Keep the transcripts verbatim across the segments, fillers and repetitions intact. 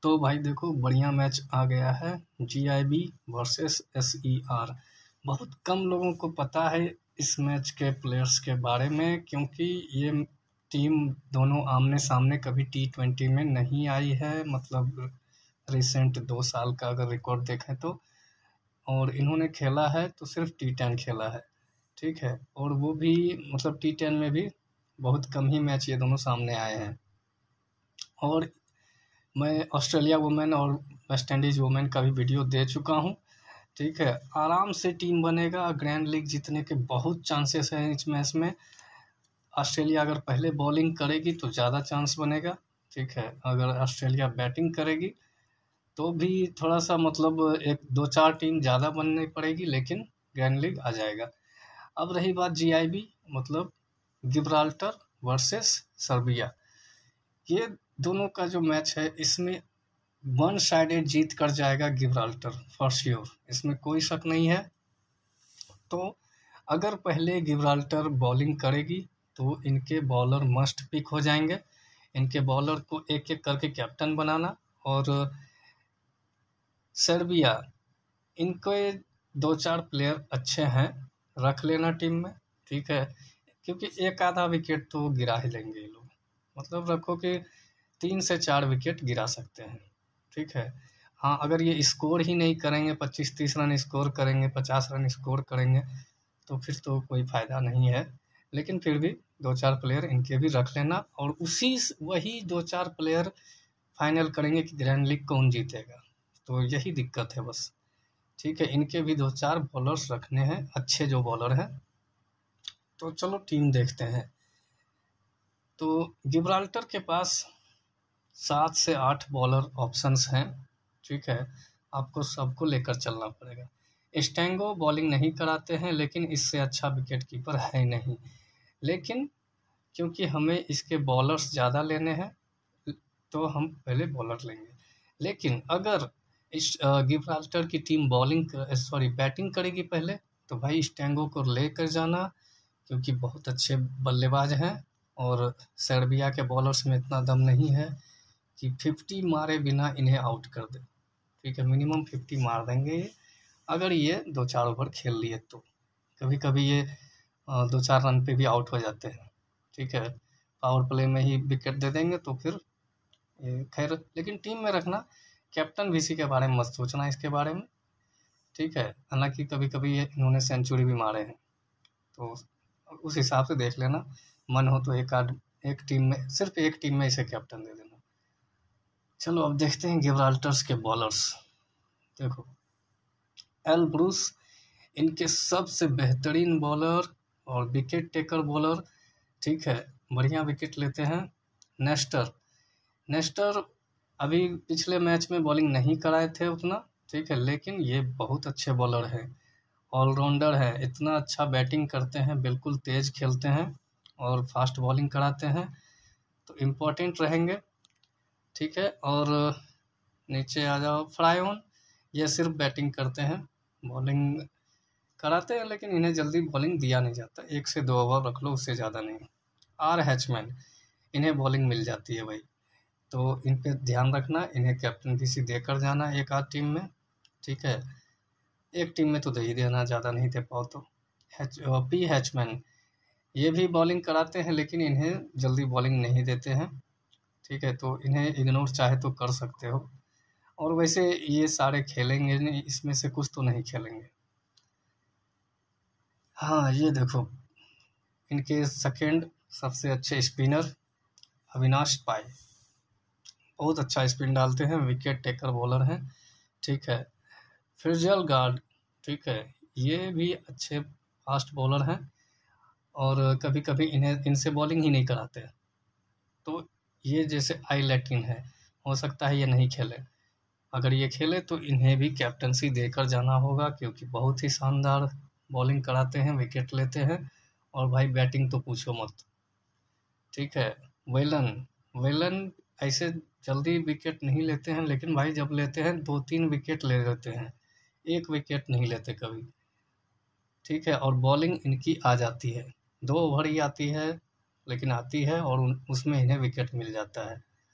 तो भाई देखो बढ़िया मैच आ गया है। G I B versus S E R. बहुत कम लोगों को पता है इस मैच के प्लेयर्स के बारे में, क्योंकि ये टीम दोनों आमने सामने कभी टी ट्वेंटी में नहीं आई है। मतलब रिसेंट दो साल का अगर रिकॉर्ड देखें तो, और इन्होंने खेला है तो सिर्फ टी टेन खेला है, ठीक है। और वो भी मतलब टी टेन में भी बहुत कम ही मैच ये दोनों सामने आए हैं। और मैं ऑस्ट्रेलिया वुमेन और वेस्ट इंडीज़ वुमेन का भी वीडियो दे चुका हूँ, ठीक है। आराम से टीम बनेगा, ग्रैंड लीग जीतने के बहुत चांसेस हैं इस मैच में। ऑस्ट्रेलिया अगर पहले बॉलिंग करेगी तो ज़्यादा चांस बनेगा, ठीक है। अगर ऑस्ट्रेलिया बैटिंग करेगी तो भी थोड़ा सा मतलब एक दो चार टीम ज़्यादा बननी पड़ेगी, लेकिन ग्रैंड लीग आ जाएगा। अब रही बात जी आई बी मतलब गिब्राल्टर वर्सेस सर्बिया, ये दोनों का जो मैच है इसमें वन साइडेड जीत कर जाएगा गिब्राल्टर फॉर श्योर, इसमें कोई शक नहीं है। तो अगर पहले गिब्राल्टर बॉलिंग करेगी तो इनके बॉलर मस्ट पिक हो जाएंगे। इनके बॉलर को एक एक करके कैप्टन बनाना, और सर्बिया इनके दो चार प्लेयर अच्छे हैं, रख लेना टीम में, ठीक है। क्योंकि एक आधा विकेट तो गिरा ही लेंगे ये लोग, मतलब रखो कि तीन से चार विकेट गिरा सकते हैं, ठीक है। हाँ, अगर ये स्कोर ही नहीं करेंगे, पच्चीस तीस रन स्कोर करेंगे, पचास रन स्कोर करेंगे तो फिर तो कोई फ़ायदा नहीं है। लेकिन फिर भी दो चार प्लेयर इनके भी रख लेना, और उसी वही दो चार प्लेयर फाइनल करेंगे कि ग्रैंड लीग कौन जीतेगा। तो यही दिक्कत है बस, ठीक है। इनके भी दो चार बॉलर्स रखने हैं, अच्छे जो बॉलर हैं। तो चलो टीम देखते हैं। तो गिब्राल्टर के पास सात से आठ बॉलर ऑप्शंस हैं, ठीक है। आपको सबको लेकर चलना पड़ेगा। स्टेंगो बॉलिंग नहीं कराते हैं, लेकिन इससे अच्छा विकेट कीपर है नहीं। लेकिन क्योंकि हमें इसके बॉलर्स ज़्यादा लेने हैं तो हम पहले बॉलर लेंगे। लेकिन अगर इस गिब्राल्टर की टीम बॉलिंग सॉरी बैटिंग करेगी पहले, तो भाई स्टेंगो को लेकर जाना, क्योंकि बहुत अच्छे बल्लेबाज हैं। और सर्बिया के बॉलर्स में इतना दम नहीं है कि फिफ्टी मारे बिना इन्हें आउट कर दे, ठीक है। मिनिमम फिफ्टी मार देंगे ये, अगर ये दो चार ओवर खेल लिए तो। कभी कभी ये दो चार रन पे भी आउट हो जाते हैं, ठीक है। पावर प्ले में ही विकेट दे देंगे तो फिर ये खैर, लेकिन टीम में रखना। कैप्टन भी इसी के बारे में मत सोचना इसके बारे में, ठीक है। हालांकि कभी कभी ये इन्होंने सेंचुरी भी मारे हैं, तो उस हिसाब से देख लेना। मन हो तो एक आध एक टीम में, सिर्फ एक टीम में इसे कैप्टन दे देना। चलो अब देखते हैं गिब्राल्टर्स के बॉलर्स। देखो एल ब्रूस इनके सबसे बेहतरीन बॉलर और विकेट टेकर बॉलर, ठीक है। बढ़िया विकेट लेते हैं। नेस्टर नेस्टर अभी पिछले मैच में बॉलिंग नहीं कराए थे उतना, ठीक है। लेकिन ये बहुत अच्छे बॉलर हैं, ऑलराउंडर है, इतना अच्छा बैटिंग करते हैं, बिल्कुल तेज़ खेलते हैं और फास्ट बॉलिंग कराते हैं, तो इम्पोर्टेंट रहेंगे, ठीक है। और नीचे आ जाओ फ्रायोन, ये सिर्फ बैटिंग करते हैं, बॉलिंग कराते हैं लेकिन इन्हें जल्दी बॉलिंग दिया नहीं जाता, एक से दो ओवर रख लो, उससे ज़्यादा नहीं। आर हैचमैन, इन्हें बॉलिंग मिल जाती है भाई, तो इन पे ध्यान रखना, इन्हें कैप्टनसी देकर जाना एक आध टीम में, ठीक है। एक टीम में तो दे ही देना, ज़्यादा नहीं दे पाओ तो। हैच पी हैचमैन, ये भी बॉलिंग कराते हैं लेकिन इन्हें जल्दी बॉलिंग नहीं देते हैं, ठीक है। तो इन्हें इग्नोर चाहे तो कर सकते हो। और वैसे ये सारे खेलेंगे नहीं, इसमें से कुछ तो नहीं खेलेंगे। हाँ, ये देखो इनके सेकंड सबसे अच्छे स्पिनर अविनाश पाई, बहुत अच्छा स्पिन डालते हैं, विकेट टेकर बॉलर हैं, ठीक है। फिजल गार्ड, ठीक है, ये भी अच्छे फास्ट बॉलर हैं, और कभी कभी इन्हें इनसे बॉलिंग ही नहीं कराते हैं। तो ये जैसे आई लैटिन है, हो सकता है ये नहीं खेले, अगर ये खेले तो इन्हें भी कैप्टनसी देकर जाना होगा, क्योंकि बहुत ही शानदार बॉलिंग कराते हैं, विकेट लेते हैं, और भाई बैटिंग तो पूछो मत, ठीक है। वेलन वेलन ऐसे जल्दी विकेट नहीं लेते हैं, लेकिन भाई जब लेते हैं दो तीन विकेट ले लेते हैं, एक विकेट नहीं लेते कभी, ठीक है। और बॉलिंग इनकी आ जाती है, दो ओवर ही आती है लेकिन आती है, और उसमें इन्हें विकेट मिल जाता है।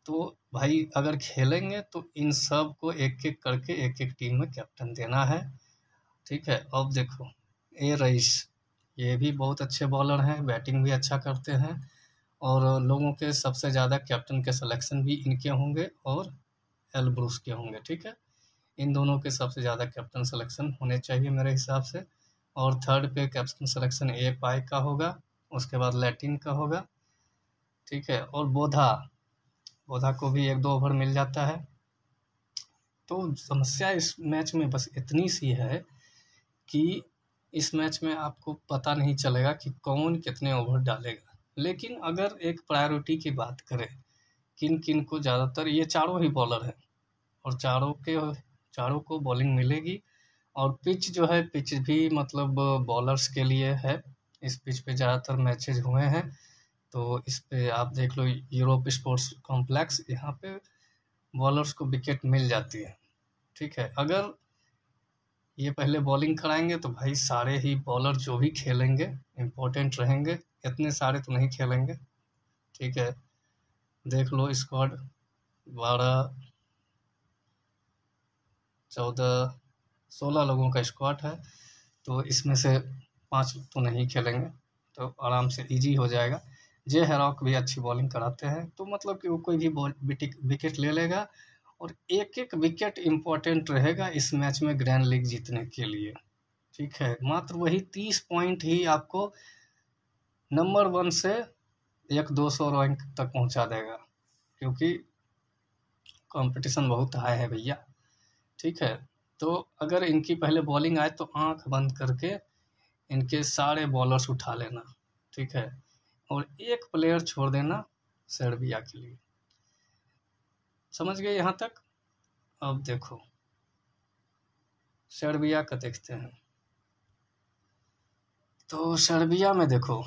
तो भाई अगर खेलेंगे तो इन सब को एक एक करके एक एक टीम में कैप्टन देना है, ठीक है। अब देखो ए रईस, ये भी बहुत अच्छे बॉलर हैं, बैटिंग भी अच्छा करते हैं, और लोगों के सबसे ज़्यादा कैप्टन के सिलेक्शन भी इनके होंगे और एल ब्रूस के होंगे, ठीक है। इन दोनों के सबसे ज़्यादा कैप्टन सिलेक्शन होने चाहिए मेरे हिसाब से। और थर्ड पे कैप्टन सिलेक्शन ए पाई का होगा, उसके बाद लैटिन का होगा, ठीक है। और बोधा, बोधा को भी एक दो ओवर मिल जाता है। तो समस्या इस मैच में बस इतनी सी है कि इस मैच में आपको पता नहीं चलेगा कि कौन कितने ओवर डालेगा। लेकिन अगर एक प्रायोरिटी की बात करें, किन किन को ज़्यादातर, ये चारों ही बॉलर हैं और चारों के चारों को बॉलिंग मिलेगी। और पिच जो है, पिच भी मतलब बॉलर्स के लिए है। इस पिच पे ज़्यादातर मैचेज हुए हैं, तो इस पे आप देख लो यूरोप स्पोर्ट्स कॉम्प्लेक्स, यहाँ पे बॉलर्स को विकेट मिल जाती है, ठीक है। अगर ये पहले बॉलिंग कराएंगे तो भाई सारे ही बॉलर जो भी खेलेंगे इम्पोर्टेंट रहेंगे, इतने सारे तो नहीं खेलेंगे, ठीक है। देख लो स्क्वाड, बारह चौदह सोलह लोगों का स्क्वाड है, तो इसमें से पाँच तो नहीं खेलेंगे, तो आराम से इजी हो जाएगा। जे हैरॉक भी अच्छी बॉलिंग कराते हैं, तो मतलब कि वो कोई भी बॉल विकेट ले लेगा, और एक एक विकेट इम्पोर्टेंट रहेगा इस मैच में ग्रैंड लीग जीतने के लिए, ठीक है। मात्र वही तीस पॉइंट ही आपको नंबर वन से एक दो सौ रैंक तक पहुंचा देगा, क्योंकि कंपटीशन बहुत हाई है भैया, ठीक है। तो अगर इनकी पहले बॉलिंग आए तो आंख बंद करके इनके सारे बॉलर्स उठा लेना, ठीक है। और एक प्लेयर छोड़ देना सर्बिया के लिए। समझ गए यहाँ तक? अब देखो सर्बिया का देखते हैं। तो सर्बिया में देखो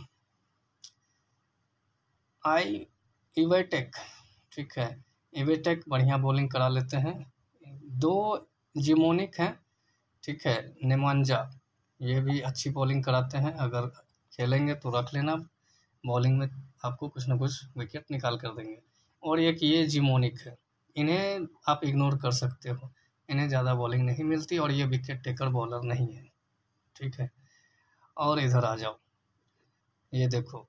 आई इवेटेक, ठीक है। इवेटेक बढ़िया बॉलिंग करा लेते हैं। दो जिमोनिक हैं, ठीक है। नेमांजा, ये भी अच्छी बॉलिंग कराते हैं, अगर खेलेंगे तो रख लेना, बॉलिंग में आपको कुछ ना कुछ विकेट निकाल कर देंगे। और एक ये जिमोनिक है, इन्हें आप इग्नोर कर सकते हो, इन्हें ज़्यादा बॉलिंग नहीं मिलती और ये विकेट टेकर बॉलर नहीं है, ठीक है। और इधर आ जाओ, ये देखो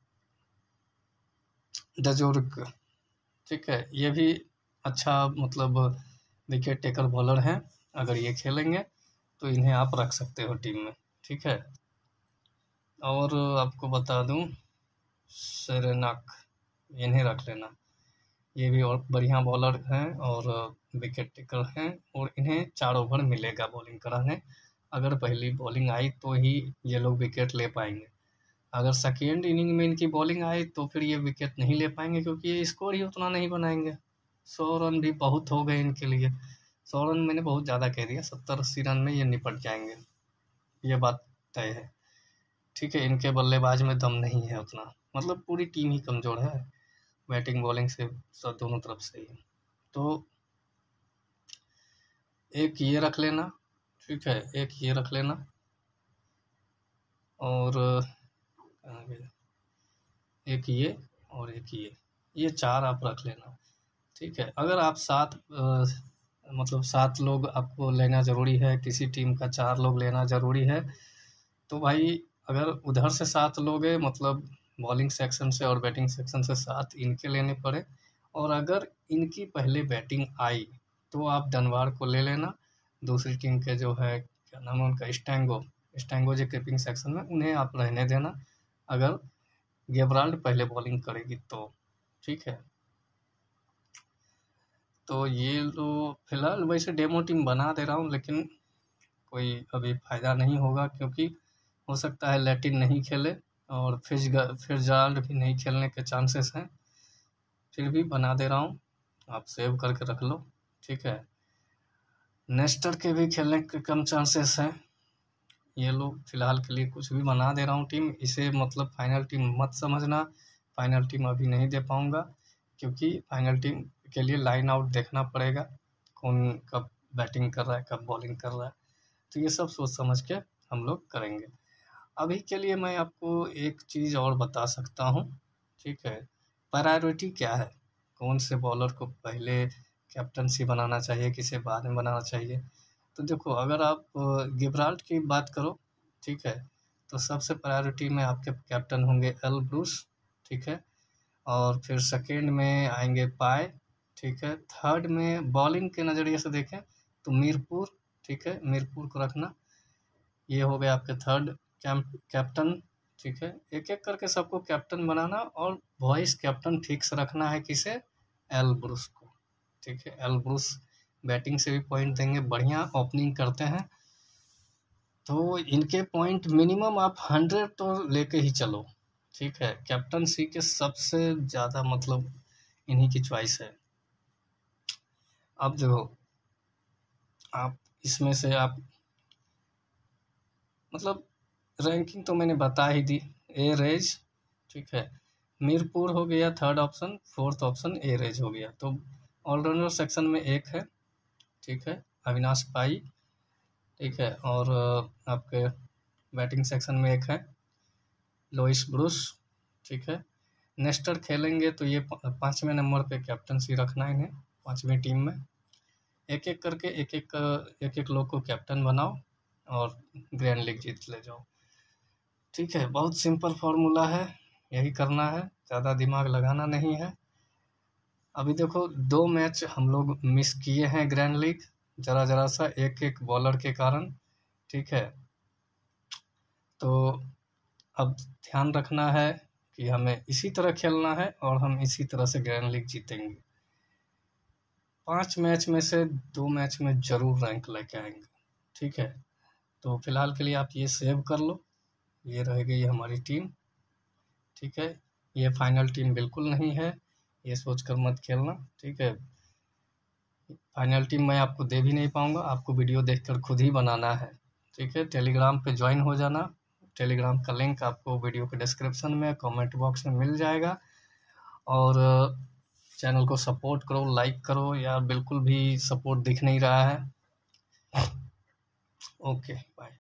डजोर्ग, ठीक है। ये भी अच्छा मतलब विकेट टेकर बॉलर हैं, अगर ये खेलेंगे तो इन्हें आप रख सकते हो टीम में, ठीक है। और आपको बता दूं सेरेनाक, इन्हें रख लेना, ये भी और बढ़िया बॉलर हैं और विकेट टेकर हैं, और इन्हें चार ओवर मिलेगा बॉलिंग कराने। अगर पहली बॉलिंग आई तो ही ये लोग विकेट ले पाएंगे, अगर सेकेंड इनिंग में इनकी बॉलिंग आई तो फिर ये विकेट नहीं ले पाएंगे, क्योंकि ये स्कोर ही उतना नहीं बनाएंगे। सौ रन भी बहुत हो गए इनके लिए, सौ रन मैंने बहुत ज़्यादा कह दिया, सत्तर अस्सी रन में ये निपट जाएंगे, ये बात तय है, ठीक है। इनके बल्लेबाज में दम नहीं है उतना, मतलब पूरी टीम ही कमज़ोर है, बैटिंग बॉलिंग से सब दोनों तरफ से ही। तो एक ये रख लेना, ठीक है, एक ये रख लेना, और कहाँ गया, एक ये और एक ये ये चार आप रख लेना, ठीक है। अगर आप सात अ, मतलब सात लोग आपको लेना ज़रूरी है, किसी टीम का चार लोग लेना ज़रूरी है, तो भाई अगर उधर से सात लोगे, मतलब बॉलिंग सेक्शन से और बैटिंग सेक्शन से सात इनके लेने पड़े, और अगर इनकी पहले बैटिंग आई तो आप डनवार को ले लेना, दूसरी टीम के जो है क्या नाम है उनका, स्टैंगो, स्टैंगो जो कीपिंग सेक्शन में, उन्हें आप रहने देना अगर गेबराल्ड पहले बॉलिंग करेगी तो, ठीक है। तो ये लो फिलहाल वैसे डेमो टीम बना दे रहा हूँ, लेकिन कोई अभी फ़ायदा नहीं होगा, क्योंकि हो सकता है लैटिन नहीं खेले और फिज फिजराल्ड भी नहीं खेलने के चांसेस हैं। फिर भी बना दे रहा हूँ, आप सेव करके रख लो, ठीक है। नेस्टर के भी खेलने के कम चांसेस हैं। ये लोग फिलहाल के लिए कुछ भी बना दे रहा हूँ टीम, इसे मतलब फाइनल टीम मत समझना, फाइनल टीम अभी नहीं दे पाऊँगा, क्योंकि फाइनल टीम के लिए लाइन आउट देखना पड़ेगा, कौन कब बैटिंग कर रहा है कब बॉलिंग कर रहा है, तो ये सब सोच समझ के हम लोग करेंगे। अभी के लिए मैं आपको एक चीज़ और बता सकता हूँ, ठीक है। प्रायोरिटी क्या है, कौन से बॉलर को पहले कैप्टनसी बनाना चाहिए, किसे बाद में बनाना चाहिए। तो देखो, अगर आप गिब्राल्ट की बात करो, ठीक है, तो सबसे प्रायोरिटी में आपके कैप्टन होंगे एल ब्रूस, ठीक है, और फिर सेकेंड में आएंगे पाए, ठीक है, थर्ड में बॉलिंग के नज़रिए से देखें तो मीरपुर, ठीक है, मीरपुर को रखना, ये हो गया आपके थर्ड कैप्टन, ठीक है। एक एक करके सबको कैप्टन बनाना और वॉइस कैप्टन फिक्स रखना है किसे, एल ब्रूस को, ठीक है। एल ब्रूस बैटिंग से भी पॉइंट देंगे, बढ़िया ओपनिंग करते हैं, तो इनके पॉइंट मिनिमम आप हंड्रेड तो लेके ही चलो, ठीक है। कैप्टनसी के सबसे ज़्यादा मतलब इन्हीं की चॉइस है। अब देखो, आप इसमें से आप मतलब रैंकिंग तो मैंने बता ही दी। ए रेज, ठीक है, मीरपुर हो गया थर्ड ऑप्शन, फोर्थ ऑप्शन ए रेज हो गया। तो ऑलराउंडर सेक्शन में एक है, ठीक है, अविनाश पाई, ठीक है, और आपके बैटिंग सेक्शन में एक है लोइस ब्रूस, ठीक है। नेस्टर खेलेंगे तो ये पाँचवें नंबर पे कैप्टनसी रखना इन्हें, पाँचवीं टीम में। एक एक करके एक एक एक एक लोग को कैप्टन बनाओ और ग्रैंड लीग जीत ले जाओ, ठीक है। बहुत सिंपल फार्मूला है, यही करना है, ज़्यादा दिमाग लगाना नहीं है। अभी देखो, दो मैच हम लोग मिस किए हैं ग्रैंड लीग, ज़रा ज़रा सा एक एक बॉलर के कारण, ठीक है। तो अब ध्यान रखना है कि हमें इसी तरह खेलना है और हम इसी तरह से ग्रैंड लीग जीतेंगे। पाँच मैच में से दो मैच में ज़रूर रैंक लेके आएंगे, ठीक है। तो फिलहाल के लिए आप ये सेव कर लो, ये रह गई हमारी टीम, ठीक है। ये फाइनल टीम बिल्कुल नहीं है, ये सोचकर मत खेलना, ठीक है। फाइनल टीम मैं आपको दे भी नहीं पाऊंगा, आपको वीडियो देखकर खुद ही बनाना है, ठीक है। टेलीग्राम पे ज्वाइन हो जाना, टेलीग्राम का लिंक आपको वीडियो के डिस्क्रिप्शन में कमेंट बॉक्स में मिल जाएगा। और चैनल को सपोर्ट करो, लाइक करो यार, बिल्कुल भी सपोर्ट दिख नहीं रहा है। Okay, bye.